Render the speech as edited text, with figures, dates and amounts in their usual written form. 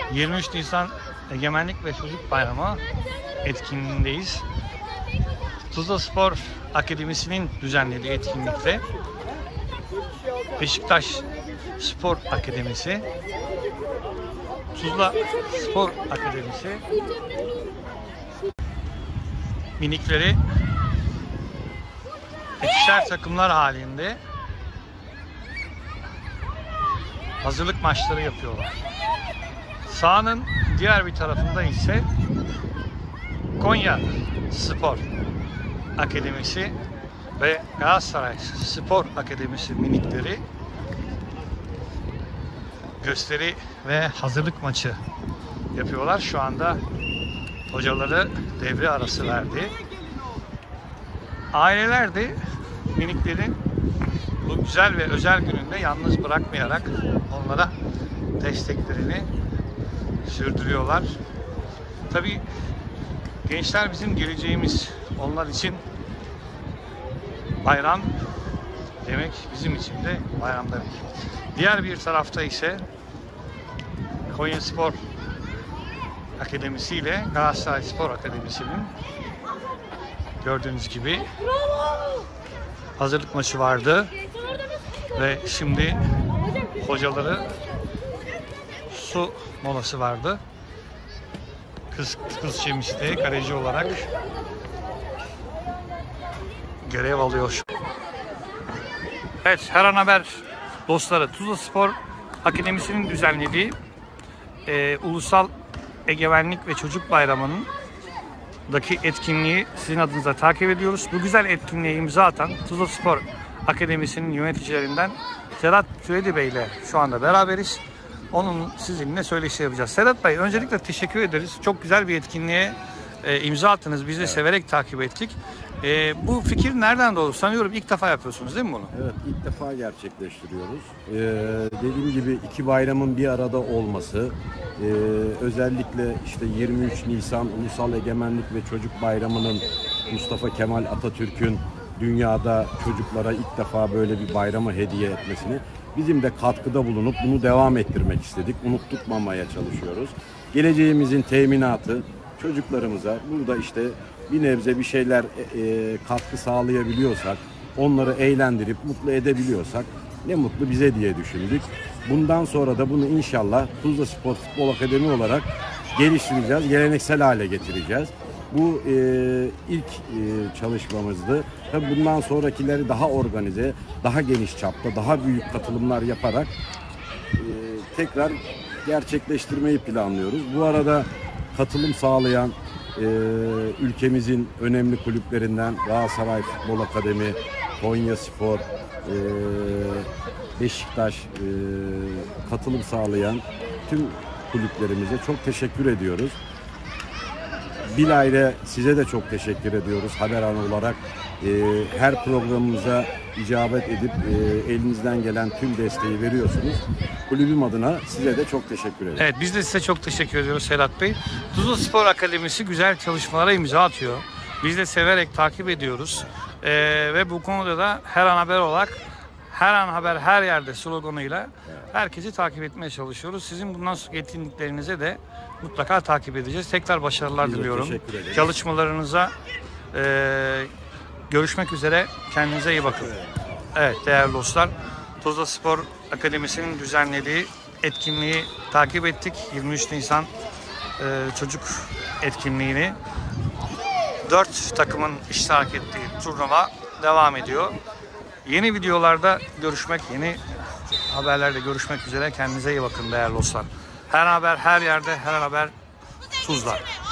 23 Nisan Egemenlik ve Çocuk Bayramı etkinliğindeyiz. Tuzla Spor Akademisi'nin düzenlediği etkinlikte Beşiktaş Spor Akademisi, Tuzla Spor Akademisi minikleri ikişer takımlar halinde hazırlık maçları yapıyorlar. Sahanın diğer bir tarafında ise Konya Spor Akademisi ve Galatasaray Spor Akademisi minikleri gösteri ve hazırlık maçı yapıyorlar. Şu anda hocaları devre arası verdi. Aileler de miniklerin bu güzel ve özel gününde yalnız bırakmayarak onlara desteklerini sürdürüyorlar. Tabii gençler bizim geleceğimiz. Onlar için bayram demek bizim için de bayram demek. Diğer bir tarafta ise Konya Spor Akademisi ile Galatasaray Spor Akademisi'nin gördüğünüz gibi hazırlık maçı vardı ve şimdi hocaları su molası vardı. Kız Şemiş de kaleci olarak görev alıyor. Evet, Her An Haber dostları, Tuzla Spor Akademisi'nin düzenlediği Ulusal Egemenlik ve Çocuk Bayramı'nın etkinliği sizin adınıza takip ediyoruz. Bu güzel etkinliğe imza atan Tuzla Spor Akademisi'nin yöneticilerinden Sedat Türedi Bey ile şu anda beraberiz. Onun sizinle söyleşi yapacağız. Sedat Bey, öncelikle teşekkür ederiz. Çok güzel bir etkinliğe imza attınız. Biz de severek takip ettik. Bu fikir nereden doğdu? Sanıyorum ilk defa yapıyorsunuz değil mi bunu? Evet, ilk defa gerçekleştiriyoruz. Dediğim gibi iki bayramın bir arada olması, özellikle işte 23 Nisan Ulusal Egemenlik ve Çocuk Bayramı'nın Mustafa Kemal Atatürk'ün dünyada çocuklara ilk defa böyle bir bayramı hediye etmesini bizim de katkıda bulunup bunu devam ettirmek istedik. Unutturmamaya çalışıyoruz. Geleceğimizin teminatı çocuklarımıza burada işte bir nebze bir şeyler katkı sağlayabiliyorsak, onları eğlendirip mutlu edebiliyorsak ne mutlu bize diye düşündük. Bundan sonra da bunu inşallah Tuzla Spor Futbol Akademi olarak geliştireceğiz, geleneksel hale getireceğiz. Bu ilk çalışmamızdı. Tabii bundan sonrakileri daha organize, daha geniş çapta, daha büyük katılımlar yaparak tekrar gerçekleştirmeyi planlıyoruz. Bu arada katılım sağlayan ülkemizin önemli kulüplerinden Galatasaray Futbol Akademi, Konya Spor, Beşiktaş katılım sağlayan tüm kulüplerimize çok teşekkür ediyoruz. Bilahare size de çok teşekkür ediyoruz Haber Anı olarak. Her programımıza icabet edip elinizden gelen tüm desteği veriyorsunuz. Kulübüm adına size de çok teşekkür ederim. Evet, biz de size çok teşekkür ediyoruz Sedat Bey. Tuzla Spor Akademisi güzel çalışmalara imza atıyor. Biz de severek takip ediyoruz. Ve bu konuda da Her An Haber olarak Her An Haber her yerde sloganıyla herkesi takip etmeye çalışıyoruz. Sizin bundan sonraki etkinliklerinize de mutlaka takip edeceğiz. Tekrar başarılar diliyorum. Çalışmalarınıza görüşmek üzere. Kendinize iyi bakın. Evet değerli dostlar, Tuzla Spor Akademisi'nin düzenlediği etkinliği takip ettik. 23 Nisan çocuk etkinliğini. 4 takımın iştirak ettiği turnuva devam ediyor. Yeni videolarda görüşmek, yeni haberlerde görüşmek üzere. Kendinize iyi bakın değerli dostlar. Her haber her yerde, her haber Tuzla.